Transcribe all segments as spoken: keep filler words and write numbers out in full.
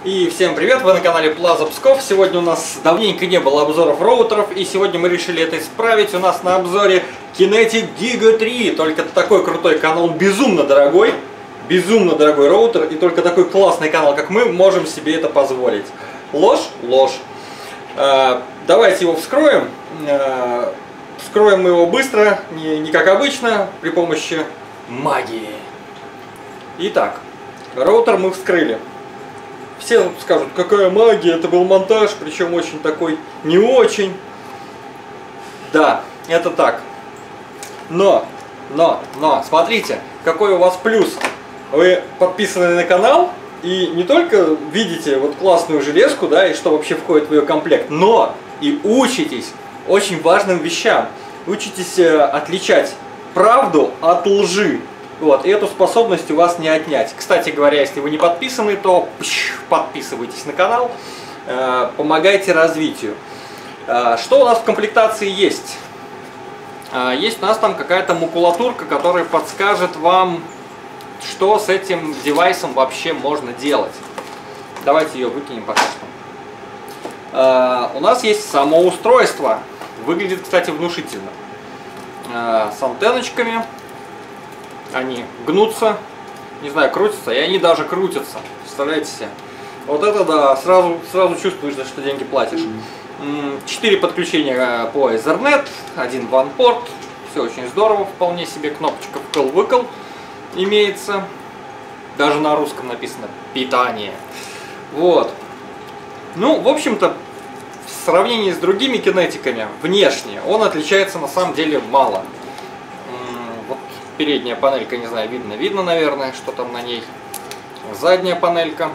И всем привет, вы на канале Plaza Pskov. Сегодня у нас давненько не было обзоров роутеров, и сегодня мы решили это исправить. У нас на обзоре Kinetic Giga три. Только такой крутой канал, он безумно дорогой. Безумно дорогой роутер, и только такой классный канал, как мы, можем себе это позволить. Ложь? Ложь. Э, давайте его вскроем. Э, вскроем мы его быстро, не, не как обычно, при помощи магии. Итак, роутер мы вскрыли. Все скажут, какая магия, это был монтаж, причем очень такой не очень. Да, это так. Но, но, но, смотрите, какой у вас плюс. Вы подписаны на канал и не только видите вот классную железку, да, и что вообще входит в ее комплект, но и учитесь очень важным вещам. Учитесь отличать правду от лжи. Вот, и эту способность у вас не отнять. Кстати говоря, если вы не подписаны, то пш, подписывайтесь на канал, э, помогайте развитию. Э, что у нас в комплектации есть? Э, есть у нас там какая-то макулатурка, которая подскажет вам, что с этим девайсом вообще можно делать. Давайте ее выкинем пока что. Э, у нас есть само устройство. Выглядит, кстати, внушительно. Э, с антенночками. Они гнутся, не знаю, крутятся, и они даже крутятся. Представляете себе? Вот это да, сразу, сразу чувствуешь, что деньги платишь. Четыре подключения по Ethernet, один ван-порт. Все очень здорово, вполне себе. Кнопочка вкл-выкл имеется. Даже на русском написано питание. Вот. Ну, в общем-то, в сравнении с другими кинетиками, внешне, он отличается на самом деле мало. Передняя панелька, не знаю, видно, видно, наверное, что там на ней. Задняя панелька.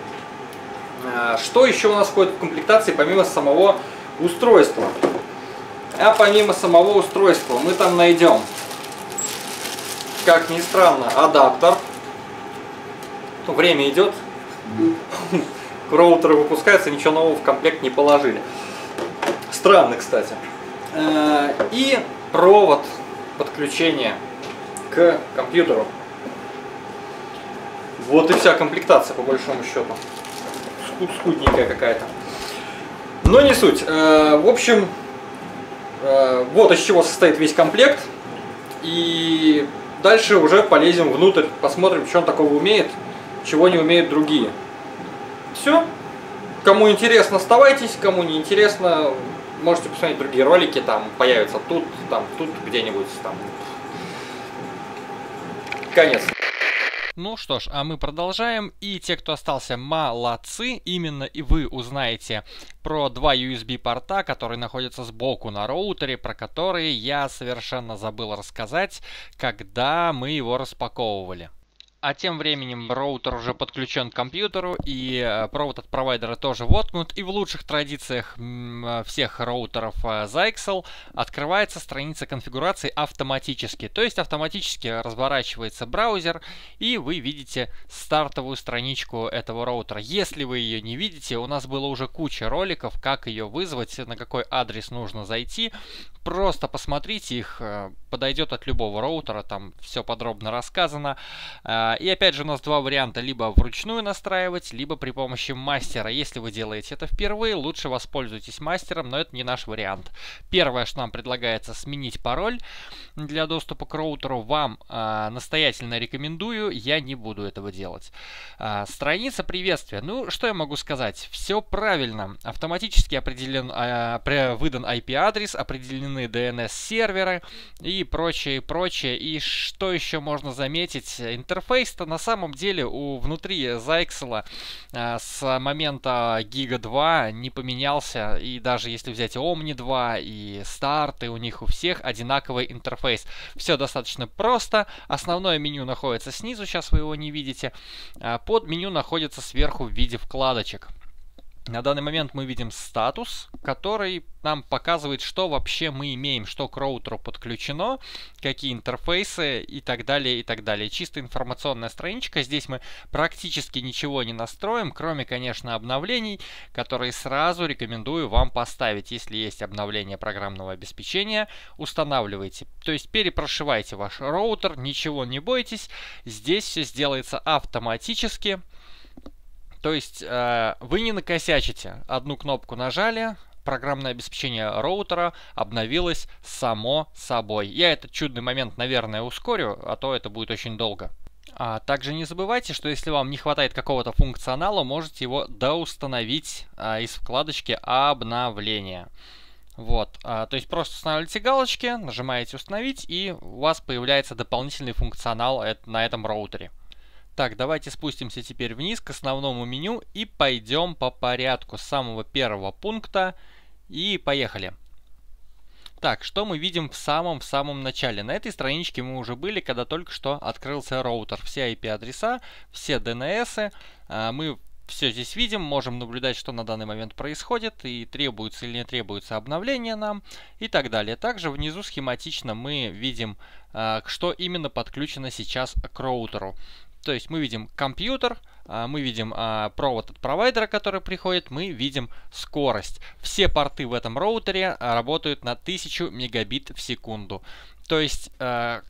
Что еще у нас входит в комплектации, помимо самого устройства? А помимо самого устройства мы там найдем, как ни странно, адаптер. Ну, время идет. Роутеры выпускаются, ничего нового в комплект не положили. Странно, кстати. И провод подключения к компьютеру. Вот и вся комплектация, по большому счету. Скудненькая какая-то. Но не суть. В общем, вот из чего состоит весь комплект. И дальше уже полезем внутрь, посмотрим, что он такого умеет, чего не умеют другие. Все. Кому интересно, оставайтесь. Кому не интересно, можете посмотреть другие ролики. Там появятся тут, там, тут, где-нибудь там. Конец. Ну что ж, а мы продолжаем, и те, кто остался, молодцы, именно и вы узнаете про два ю эс би порта, которые находятся сбоку на роутере, про которые я совершенно забыл рассказать, когда мы его распаковывали. А тем временем роутер уже подключен к компьютеру, и провод от провайдера тоже воткнут. И в лучших традициях всех роутеров Zyxel открывается страница конфигурации автоматически. То есть автоматически разворачивается браузер, и вы видите стартовую страничку этого роутера. Если вы ее не видите, у нас было уже куча роликов, как ее вызвать, на какой адрес нужно зайти. Просто посмотрите их, подойдет от любого роутера, там все подробно рассказано. И опять же у нас два варианта: либо вручную настраивать, либо при помощи мастера. Если вы делаете это впервые, лучше воспользуйтесь мастером, но это не наш вариант. Первое, что нам предлагается, сменить пароль для доступа к роутеру. Вам э, настоятельно рекомендую, я не буду этого делать. Э, страница приветствия. Ну, что я могу сказать? Все правильно. Автоматически определен, э, выдан ай пи-адрес, определены ди эн эс-серверы и прочее, прочее. И что еще можно заметить? Интерфейс-то на самом деле у внутри Zyxel э, с момента Giga два не поменялся. И даже если взять Omni два и Start, и у них у всех одинаковый интерфейс. Все достаточно просто. Основное меню находится снизу, сейчас вы его не видите. Под меню находится сверху в виде вкладочек. На данный момент мы видим статус, который нам показывает, что вообще мы имеем, что к роутеру подключено, какие интерфейсы и так далее, и так далее. Чисто информационная страничка. Здесь мы практически ничего не настроим, кроме, конечно, обновлений, которые сразу рекомендую вам поставить. Если есть обновление программного обеспечения, устанавливайте. То есть перепрошивайте ваш роутер, ничего не бойтесь. Здесь все сделается автоматически. То есть э, вы не накосячите. Одну кнопку нажали, программное обеспечение роутера обновилось само собой. Я этот чудный момент, наверное, ускорю, а то это будет очень долго. А также не забывайте, что если вам не хватает какого-то функционала, можете его доустановить а, из вкладочки «Обновления». Вот, а, то есть просто устанавливаете галочки, нажимаете «Установить», и у вас появляется дополнительный функционал на этом роутере. Так, давайте спустимся теперь вниз к основному меню и пойдем по порядку с самого первого пункта. И поехали. Так, что мы видим в самом-в самом начале? На этой страничке мы уже были, когда только что открылся роутер. Все ай пи-адреса, все ди эн эс, мы все здесь видим, можем наблюдать, что на данный момент происходит, и требуется или не требуется обновление нам, и так далее. Также внизу схематично мы видим, что именно подключено сейчас к роутеру. То есть мы видим компьютер, мы видим провод от провайдера, который приходит, мы видим скорость. Все порты в этом роутере работают на тысячу мегабит в секунду. То есть это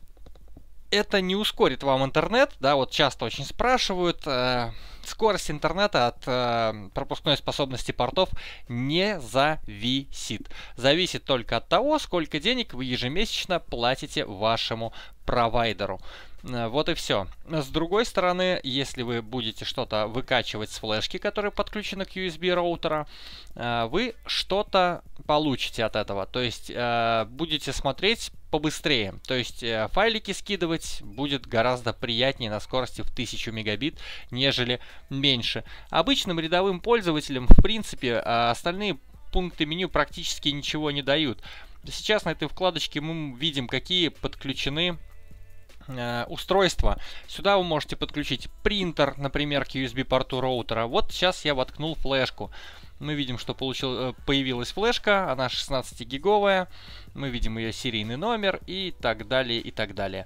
не ускорит вам интернет, да, вот часто очень спрашивают. Скорость интернета от э, пропускной способности портов не зависит. Зависит только от того, сколько денег вы ежемесячно платите вашему провайдеру. Э, вот и все. С другой стороны, если вы будете что-то выкачивать с флешки, которая подключена к ю эс би роутера, э, вы что-то получите от этого. То есть э, будете смотреть побыстрее. То есть э, файлики скидывать будет гораздо приятнее на скорости в тысячу мегабит, нежели меньше. Обычным рядовым пользователям, в принципе, остальные пункты меню практически ничего не дают. Сейчас на этой вкладочке мы видим, какие подключены э, устройства. Сюда вы можете подключить принтер, например, к ю эс би-порту роутера. Вот сейчас я воткнул флешку. Мы видим, что получил, появилась флешка, она шестнадцатигиговая. Мы видим ее серийный номер и так далее, и так далее.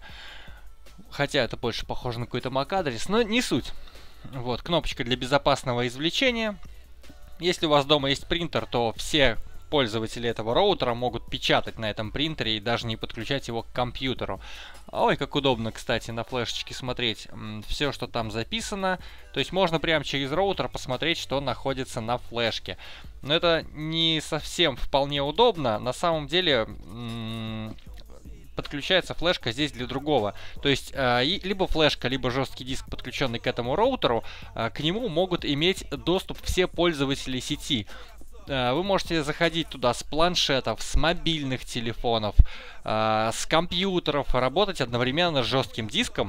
Хотя это больше похоже на какой-то эм эй си-адрес, но не суть. Вот, кнопочка для безопасного извлечения. Если у вас дома есть принтер, то все пользователи этого роутера могут печатать на этом принтере и даже не подключать его к компьютеру. Ой, как удобно, кстати, на флешечке смотреть все, что там записано. То есть можно прямо через роутер посмотреть, что находится на флешке. Но это не совсем вполне удобно. На самом деле подключается флешка здесь для другого. То есть э, либо флешка, либо жесткий диск, подключенный к этому роутеру, э, к нему могут иметь доступ все пользователи сети. Э, вы можете заходить туда с планшетов, с мобильных телефонов, э, с компьютеров, работать одновременно с жестким диском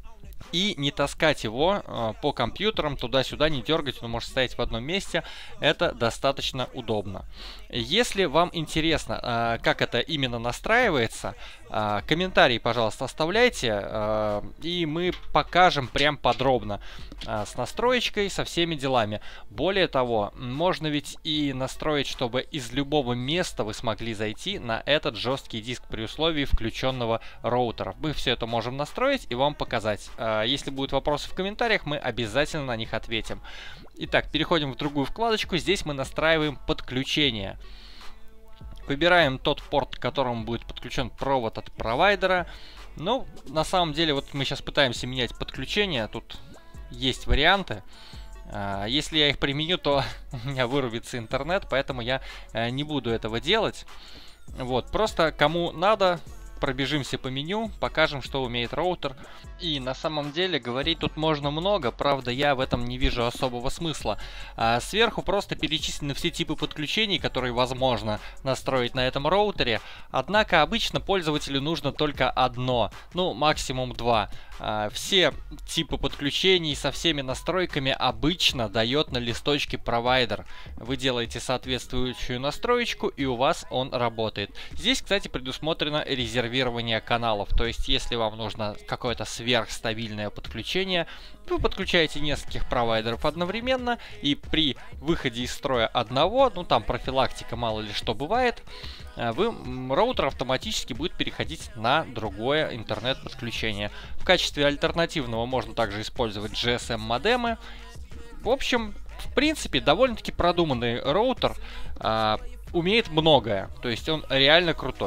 и не таскать его э, по компьютерам туда-сюда, не дергать, он может стоять в одном месте. Это достаточно удобно. Если вам интересно, э, как это именно настраивается, э, комментарии, пожалуйста, оставляйте, э, и мы покажем прям подробно э, с настроечкой, со всеми делами. Более того, можно ведь и настроить, чтобы из любого места вы смогли зайти на этот жесткий диск при условии включенного роутера. Мы все это можем настроить и вам показать. Э, если будут вопросы в комментариях, мы обязательно на них ответим. Итак, переходим в другую вкладочку. Здесь мы настраиваем подключение. Выбираем тот порт, к которому будет подключен провод от провайдера. Ну, на самом деле, вот мы сейчас пытаемся менять подключение. Тут есть варианты. Если я их применю, то у меня вырубится интернет, поэтому я не буду этого делать. Вот, просто кому надо, пробежимся по меню, покажем, что умеет роутер. И на самом деле говорить тут можно много, правда я в этом не вижу особого смысла. А сверху просто перечислены все типы подключений, которые возможно настроить на этом роутере. Однако обычно пользователю нужно только одно, ну максимум два. А все типы подключений со всеми настройками обычно дает на листочке провайдер. Вы делаете соответствующую настроечку, и у вас он работает. Здесь, кстати, предусмотрено резервирование каналов, то есть если вам нужно какое-то сверхстабильное подключение, вы подключаете нескольких провайдеров одновременно, и при выходе из строя одного, ну там профилактика, мало ли что бывает, вы, роутер автоматически будет переходить на другое интернет-подключение. В качестве альтернативного можно также использовать джи эс эм-модемы. В общем, в принципе, довольно-таки продуманный роутер, а, умеет многое, то есть он реально крутой.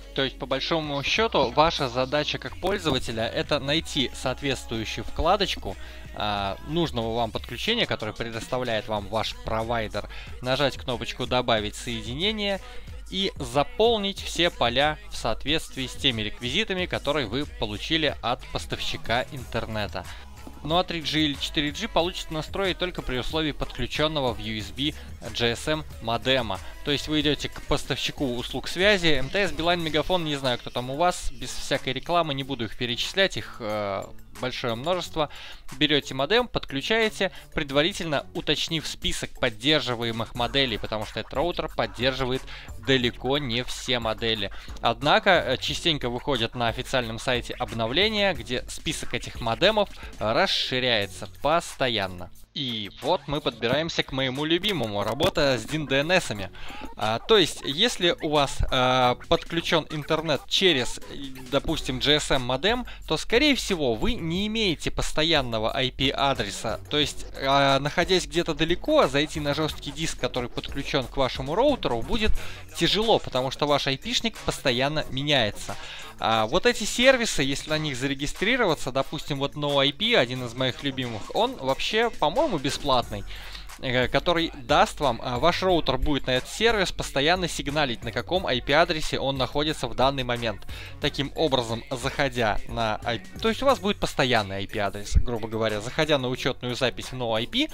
То есть, по большому счету, ваша задача как пользователя — это найти соответствующую вкладочку а, нужного вам подключения, которое предоставляет вам ваш провайдер, нажать кнопочку «Добавить соединение» и заполнить все поля в соответствии с теми реквизитами, которые вы получили от поставщика интернета. Ну а три джи или четыре джи получится настроить только при условии подключенного в ю эс би джи эс эм модема. То есть вы идете к поставщику услуг связи, эм тэ эс, Билайн, Мегафон, не знаю, кто там у вас, без всякой рекламы, не буду их перечислять, их э, большое множество. Берете модем, подключаете, предварительно уточнив список поддерживаемых моделей, потому что этот роутер поддерживает далеко не все модели. Однако частенько выходят на официальном сайте обновления, где список этих модемов расширяется постоянно. И вот мы подбираемся к моему любимому, работа с дин ди эн эсами. А, то есть, если у вас а, подключен интернет через, допустим, джи эс эм модем, то, скорее всего, вы не имеете постоянного ай пи адреса. То есть, а, находясь где-то далеко, зайти на жесткий диск, который подключен к вашему роутеру, будет тяжело, потому что ваш айпишник постоянно меняется. А вот эти сервисы, если на них зарегистрироваться, допустим, вот NoIP, один из моих любимых, он вообще, по-моему, бесплатный, который даст вам, ваш роутер будет на этот сервис постоянно сигналить, на каком ай пи-адресе он находится в данный момент. Таким образом, заходя на ай пи, то есть у вас будет постоянный ай пи-адрес, грубо говоря, заходя на учетную запись в NoIP,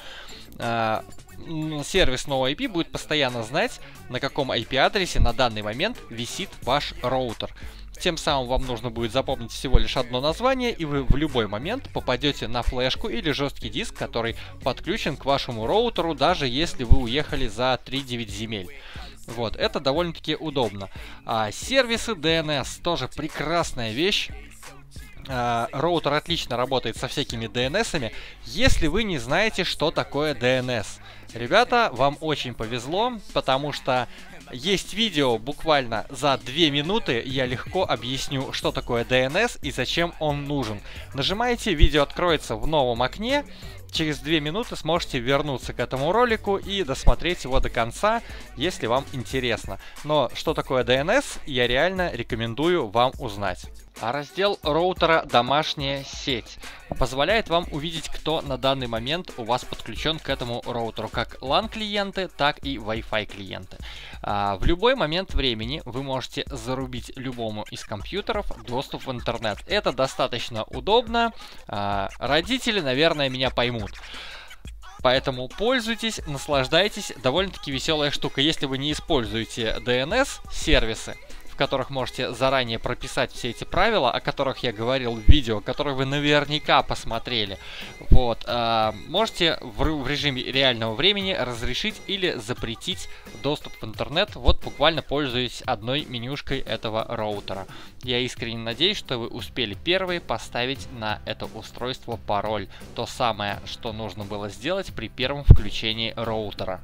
сервис NoIP будет постоянно знать, на каком ай пи-адресе на данный момент висит ваш роутер. Тем самым вам нужно будет запомнить всего лишь одно название, и вы в любой момент попадете на флешку или жесткий диск, который подключен к вашему роутеру, даже если вы уехали за три-девять земель. Вот, это довольно-таки удобно. А сервисы ди эн эс тоже прекрасная вещь. Uh, роутер отлично работает со всякими ди эн эсами, если вы не знаете, что такое ди эн эс. Ребята, вам очень повезло, потому что есть видео буквально за две минуты, я легко объясню, что такое ди эн эс и зачем он нужен. Нажимаете, видео откроется в новом окне, через две минуты сможете вернуться к этому ролику и досмотреть его до конца, если вам интересно. Но что такое ди эн эс, я реально рекомендую вам узнать. А раздел роутера «Домашняя сеть» позволяет вам увидеть, кто на данный момент у вас подключен к этому роутеру, как лан-клиенты, так и Wi-Fi клиенты. А, в любой момент времени вы можете зарубить любому из компьютеров доступ в интернет. Это достаточно удобно. А, родители, наверное, меня поймут. Поэтому пользуйтесь, наслаждайтесь. Довольно-таки веселая штука. Если вы не используете ди эн эс-сервисы, в которых можете заранее прописать все эти правила, о которых я говорил в видео, которые вы наверняка посмотрели. Вот, э, можете в, в режиме реального времени разрешить или запретить доступ в интернет, вот буквально пользуясь одной менюшкой этого роутера. Я искренне надеюсь, что вы успели первые поставить на это устройство пароль. То самое, что нужно было сделать при первом включении роутера.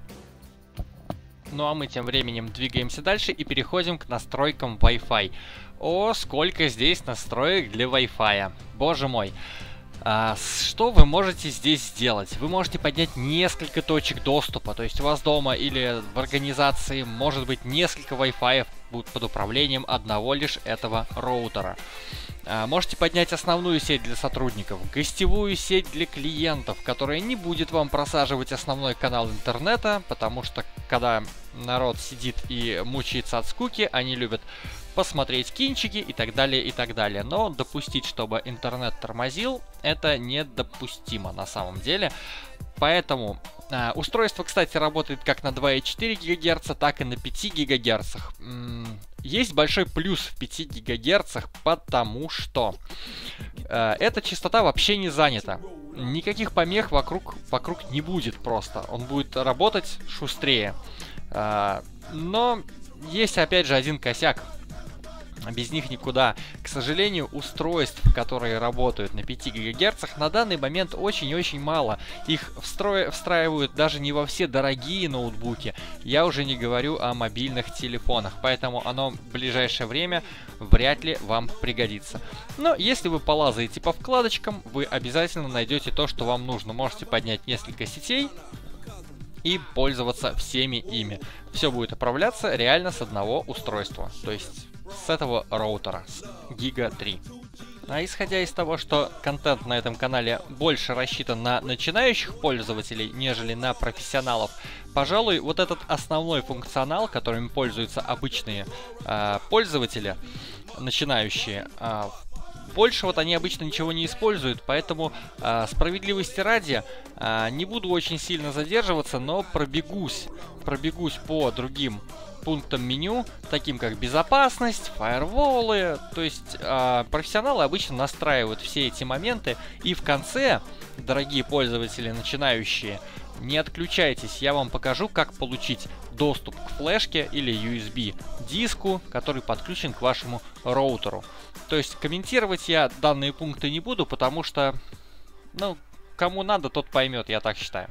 Ну а мы тем временем двигаемся дальше и переходим к настройкам Wi-Fi. О, сколько здесь настроек для Wi-Fi. Боже мой. А, что вы можете здесь сделать? Вы можете поднять несколько точек доступа. То есть у вас дома или в организации может быть несколько Wi-Fi будут под управлением одного лишь этого роутера. А, можете поднять основную сеть для сотрудников, гостевую сеть для клиентов, которая не будет вам просаживать основной канал интернета, потому что когда народ сидит и мучается от скуки, они любят посмотреть кинчики и так далее, и так далее. Но допустить, чтобы интернет тормозил, это недопустимо на самом деле. Поэтому э, устройство, кстати, работает как на два и четыре гигагерца, так и на пяти гигагерцах. М-м, есть большой плюс в пяти гигагерцах, потому что э, эта частота вообще не занята. Никаких помех вокруг, вокруг не будет просто. Он будет работать шустрее. Э, но есть, опять же, один косяк. Без них никуда. К сожалению, устройств, которые работают на пяти гигагерцах, на данный момент очень-очень мало. Их встро... встраивают даже не во все дорогие ноутбуки. Я уже не говорю о мобильных телефонах. Поэтому оно в ближайшее время вряд ли вам пригодится. Но если вы полазаете по вкладочкам, вы обязательно найдете то, что вам нужно. Можете поднять несколько сетей и пользоваться всеми ими. Все будет управляться реально с одного устройства. То есть с этого роутера, с Giga три. А исходя из того, что контент на этом канале больше рассчитан на начинающих пользователей, нежели на профессионалов, пожалуй, вот этот основной функционал, которым пользуются обычные э, пользователи, начинающие, э, больше вот они обычно ничего не используют, поэтому э, справедливости ради э, не буду очень сильно задерживаться, но пробегусь, пробегусь по другим пунктам меню, таким как безопасность, фаерволы. То есть э, профессионалы обычно настраивают все эти моменты, и в конце, дорогие пользователи начинающие, не отключайтесь, я вам покажу, как получить доступ к флешке или ю эс би диску, который подключен к вашему роутеру. То есть комментировать я данные пункты не буду, потому что, ну, кому надо, тот поймет, я так считаю.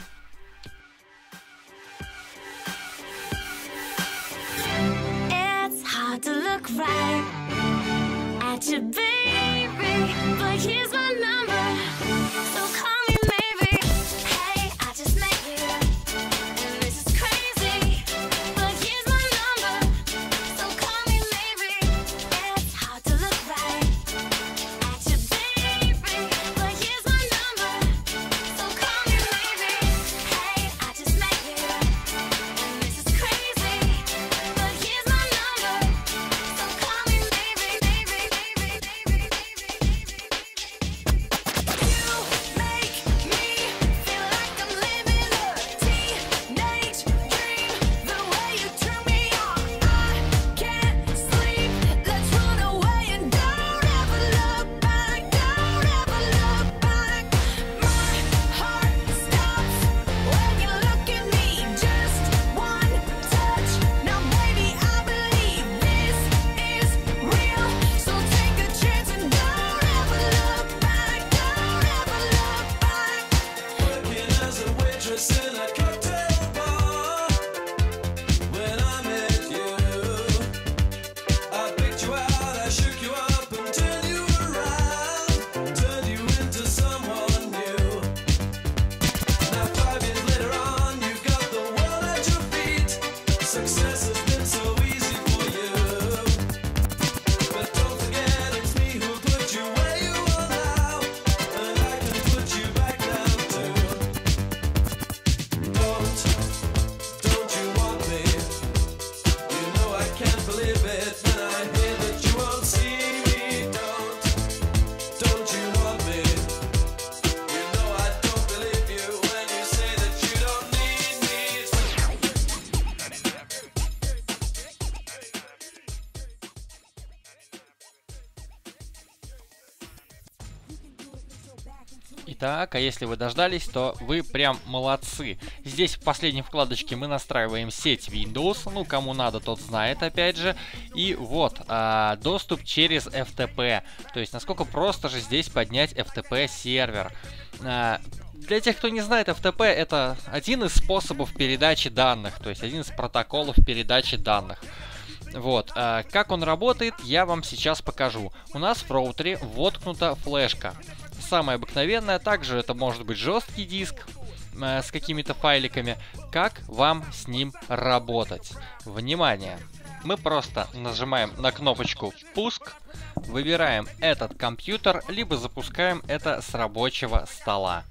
Итак, а если вы дождались, то вы прям молодцы. Здесь в последней вкладочке мы настраиваем сеть Windows, ну кому надо, тот знает, опять же. И вот, а, доступ через эф ти пи, то есть насколько просто же здесь поднять эф ти пи сервер. А, для тех, кто не знает, эф ти пи это один из способов передачи данных, то есть один из протоколов передачи данных. Вот, а, как он работает, я вам сейчас покажу. У нас в роутере воткнута флешка. Самая обыкновенная, также это может быть жесткий диск э, с какими-то файликами. Как вам с ним работать? Внимание! Мы просто нажимаем на кнопочку «Пуск», выбираем этот компьютер, либо запускаем это с рабочего стола.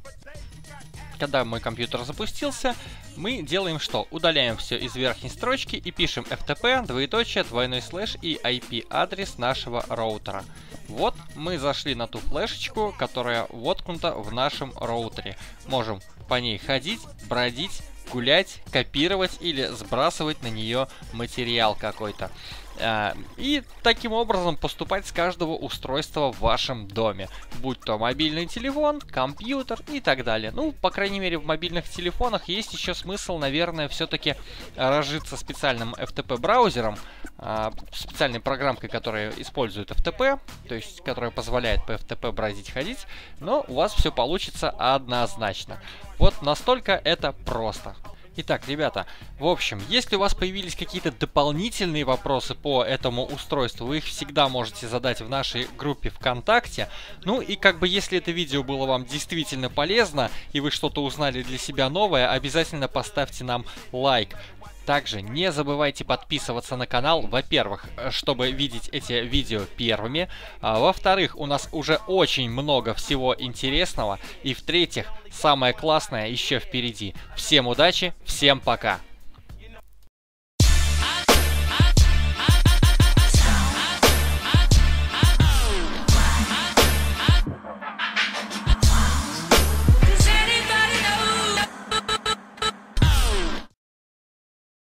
Когда мой компьютер запустился, мы делаем что? Удаляем все из верхней строчки и пишем эф ти пи, двоеточие, двойной слэш и ай пи-адрес нашего роутера. Вот мы зашли на ту флешечку, которая воткнута в нашем роутере. Можем по ней ходить, бродить, гулять, копировать или сбрасывать на нее материал какой-то. И таким образом поступать с каждого устройства в вашем доме, будь то мобильный телефон, компьютер и так далее. Ну, по крайней мере, в мобильных телефонах есть еще смысл, наверное, все-таки разжиться специальным эф ти пи браузером, специальной программкой, которая использует эф ти пи, то есть которая позволяет по эф ти пи бродить, ходить, но у вас все получится однозначно. Вот настолько это просто. Итак, ребята, в общем, если у вас появились какие-то дополнительные вопросы по этому устройству, вы их всегда можете задать в нашей группе ВКонтакте. Ну и как бы если это видео было вам действительно полезно и вы что-то узнали для себя новое, обязательно поставьте нам лайк. Также не забывайте подписываться на канал, во-первых, чтобы видеть эти видео первыми, а во-вторых, у нас уже очень много всего интересного, и в-третьих, самое классное еще впереди. Всем удачи, всем пока!